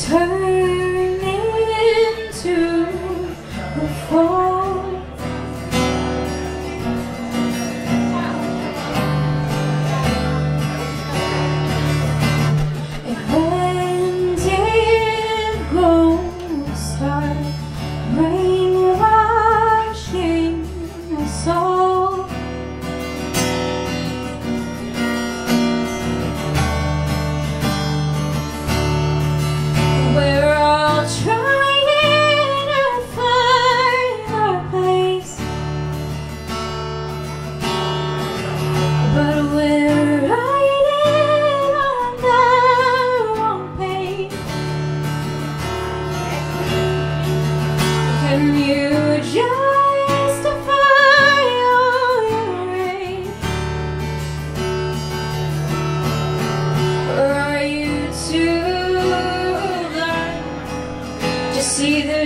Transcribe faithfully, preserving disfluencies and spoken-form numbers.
turn into a fall. And when did gold start brainwashing us all? We're all trying to find our place, but we're writing on the wrong page. Can you justify all your rage, or are you too see the